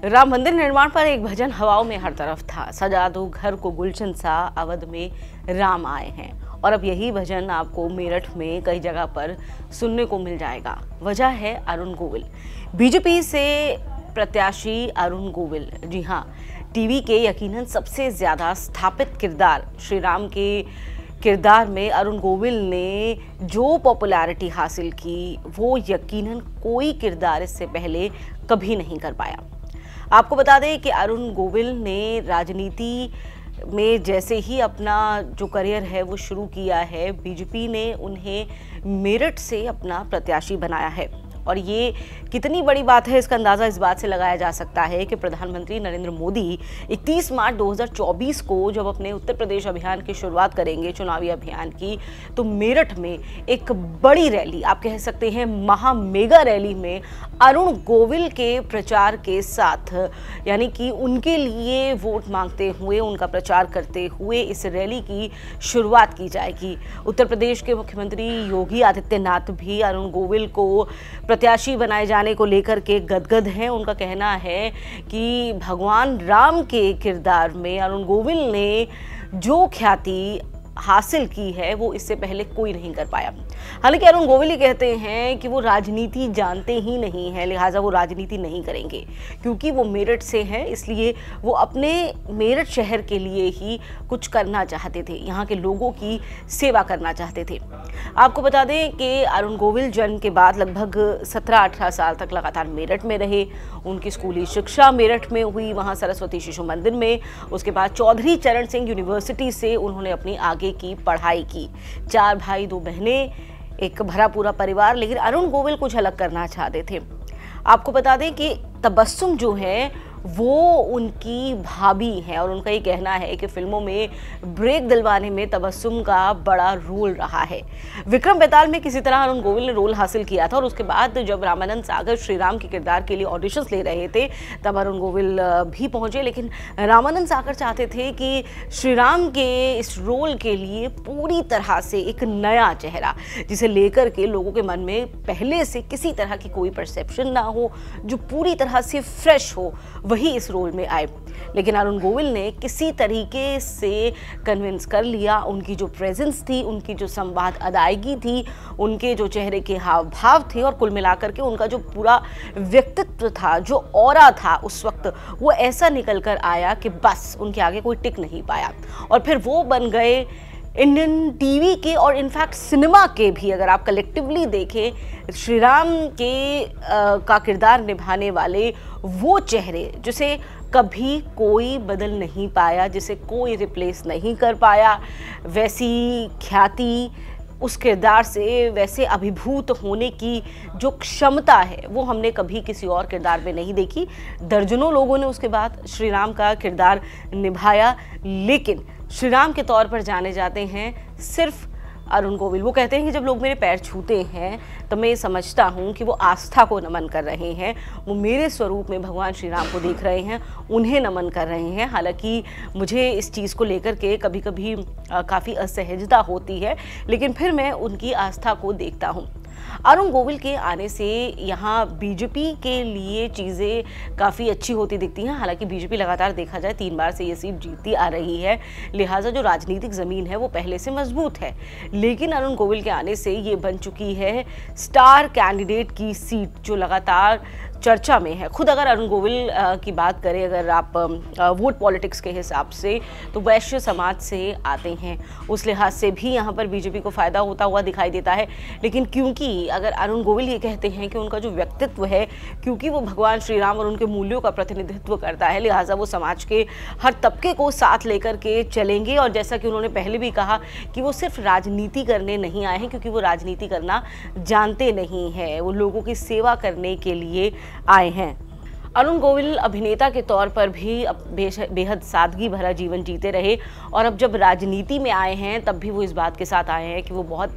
राम मंदिर निर्माण पर एक भजन हवाओं में हर तरफ था। सजा दो घर को गुलशन सा, अवध में राम आए हैं। और अब यही भजन आपको मेरठ में कई जगह पर सुनने को मिल जाएगा। वजह है अरुण गोविल, बीजेपी से प्रत्याशी अरुण गोविल। जी हाँ, टीवी के यकीनन सबसे ज्यादा स्थापित किरदार श्री राम के किरदार में अरुण गोविल ने जो पॉपुलैरिटी हासिल की, वो यकीनन कोई किरदार इससे पहले कभी नहीं कर पाया। आपको बता दें कि अरुण गोविल ने राजनीति में जैसे ही अपना जो करियर है वो शुरू किया है, बीजेपी ने उन्हें मेरठ से अपना प्रत्याशी बनाया है। और ये कितनी बड़ी बात है, इसका अंदाज़ा इस बात से लगाया जा सकता है कि प्रधानमंत्री नरेंद्र मोदी 31 मार्च 2024 को जब अपने उत्तर प्रदेश अभियान की शुरुआत करेंगे, चुनावी अभियान की, तो मेरठ में एक बड़ी रैली, आप कह सकते हैं महा मेगा रैली में अरुण गोविल के प्रचार के साथ, यानी कि उनके लिए वोट मांगते हुए, उनका प्रचार करते हुए इस रैली की शुरुआत की जाएगी। उत्तर प्रदेश के मुख्यमंत्री योगी आदित्यनाथ भी अरुण गोविल को प्रत्याशी बनाए जाने को लेकर के गदगद हैं। उनका कहना है कि भगवान राम के किरदार में अरुण गोविल ने जो ख्याति हासिल की है वो इससे पहले कोई नहीं कर पाया। हालांकि अरुण गोविल ये कहते हैं कि वो राजनीति जानते ही नहीं है, लिहाजा वो राजनीति नहीं करेंगे, क्योंकि वो मेरठ से हैं, इसलिए वो अपने मेरठ शहर के लिए ही कुछ करना चाहते थे, यहाँ के लोगों की सेवा करना चाहते थे। आपको बता दें कि अरुण गोविल जन्म के बाद लगभग 17-18 साल तक लगातार मेरठ में रहे। उनकी स्कूली शिक्षा मेरठ में हुई, वहाँ सरस्वती शिशु मंदिर में। उसके बाद चौधरी चरण सिंह यूनिवर्सिटी से उन्होंने अपनी आगे की पढ़ाई की। 4 भाई 2 बहनें, एक भरा पूरा परिवार। लेकिन अरुण गोविल कुछ अलग करना चाहते थे। आपको बता दें कि तबस्सुम जो है वो उनकी भाभी हैं और उनका ये कहना है कि फिल्मों में ब्रेक दिलवाने में तबस्सुम का बड़ा रोल रहा है। विक्रम बेताल में किसी तरह अरुण गोविल ने रोल हासिल किया था और उसके बाद जब रामानंद सागर श्री राम के किरदार के लिए ऑडिशंस ले रहे थे, तब अरुण गोविल भी पहुंचे। लेकिन रामानंद सागर चाहते थे कि श्री राम के इस रोल के लिए पूरी तरह से एक नया चेहरा, जिसे लेकर के लोगों के मन में पहले से किसी तरह की कोई परसेप्शन ना हो, जो पूरी तरह से फ्रेश हो, वही इस रोल में आए। लेकिन अरुण गोविल ने किसी तरीके से कन्विंस कर लिया। उनकी जो प्रेजेंस थी, उनकी जो संवाद अदायगी थी, उनके जो चेहरे के हाव भाव थे और कुल मिलाकर के उनका जो पूरा व्यक्तित्व था, जो ऑरा था उस वक्त, वो ऐसा निकल कर आया कि बस उनके आगे कोई टिक नहीं पाया। और फिर वो बन गए इंडियन टीवी के और इनफैक्ट सिनेमा के भी, अगर आप कलेक्टिवली देखें, श्री राम के का किरदार निभाने वाले वो चेहरे जिसे कभी कोई बदल नहीं पाया, जिसे कोई रिप्लेस नहीं कर पाया। वैसी ख्याति उस किरदार से, वैसे अभिभूत होने की जो क्षमता है, वो हमने कभी किसी और किरदार में नहीं देखी। दर्जनों लोगों ने उसके बाद श्री राम का किरदार निभाया, लेकिन श्री राम के तौर पर जाने जाते हैं सिर्फ अरुण गोविल। वो कहते हैं कि जब लोग मेरे पैर छूते हैं तो मैं ये समझता हूँ कि वो आस्था को नमन कर रहे हैं, वो मेरे स्वरूप में भगवान श्री राम को देख रहे हैं, उन्हें नमन कर रहे हैं। हालांकि मुझे इस चीज़ को लेकर के कभी कभी काफ़ी असहजता होती है, लेकिन फिर मैं उनकी आस्था को देखता हूँ। अरुण गोविल के आने से यहाँ बीजेपी के लिए चीज़ें काफ़ी अच्छी होती दिखती हैं। हालांकि बीजेपी लगातार देखा जाए 3 बार से ये सीट जीतती आ रही है, लिहाजा जो राजनीतिक ज़मीन है वो पहले से मजबूत है। लेकिन अरुण गोविल के आने से ये बन चुकी है स्टार कैंडिडेट की सीट, जो लगातार चर्चा में है। खुद अगर अरुण गोविल की बात करें, अगर आप वोट पॉलिटिक्स के हिसाब से, तो वैश्य समाज से आते हैं, उस लिहाज से भी यहाँ पर बीजेपी को फ़ायदा होता हुआ दिखाई देता है। लेकिन क्योंकि अगर अरुण गोविल ये कहते हैं कि उनका जो व्यक्तित्व है, क्योंकि वो भगवान श्री राम और उनके मूल्यों का प्रतिनिधित्व करता है, लिहाजा वो समाज के हर तबके को साथ लेकर के चलेंगे। और जैसा कि उन्होंने पहले भी कहा कि वो सिर्फ राजनीति करने नहीं आए हैं, क्योंकि वो राजनीति करना जानते नहीं हैं, वो लोगों की सेवा करने के लिए आए हैं। अरुण गोविल अभिनेता के तौर पर भी बेहद सादगी भरा जीवन जीते रहे और अब जब राजनीति में आए हैं तब भी वो इस बात के साथ आए हैं कि वो बहुत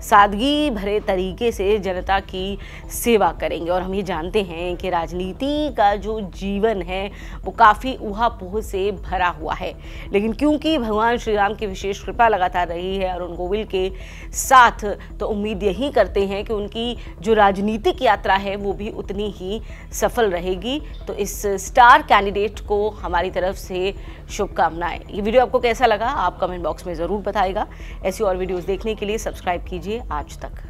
सादगी भरे तरीके से जनता की सेवा करेंगे। और हम ये जानते हैं कि राजनीति का जो जीवन है वो काफ़ी ऊहापोह से भरा हुआ है, लेकिन क्योंकि भगवान श्री राम की विशेष कृपा लगातार रही है अरुण गोविल के साथ, तो उम्मीद यही करते हैं कि उनकी जो राजनीतिक यात्रा है वो भी उतनी ही सफल रहेगी। होगी। तो इस स्टार कैंडिडेट को हमारी तरफ से शुभकामनाएं। ये वीडियो आपको कैसा लगा आप कमेंट बॉक्स में ज़रूर बताइएगा। ऐसी और वीडियोस देखने के लिए सब्सक्राइब कीजिए आज तक।